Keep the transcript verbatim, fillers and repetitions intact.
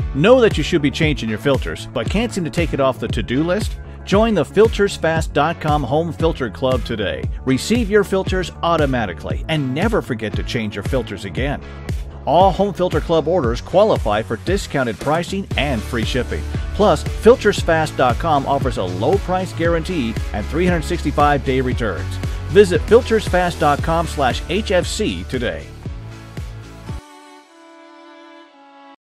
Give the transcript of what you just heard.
Know that you should be changing your filters, but can't seem to take it off the to-do list? Join the filters fast dot com Home Filter Club today. Receive your filters automatically and never forget to change your filters again. All Home Filter Club orders qualify for discounted pricing and free shipping. Plus, filters fast dot com offers a low price guarantee and three hundred sixty-five day returns. Visit filters fast dot com slash H F C today.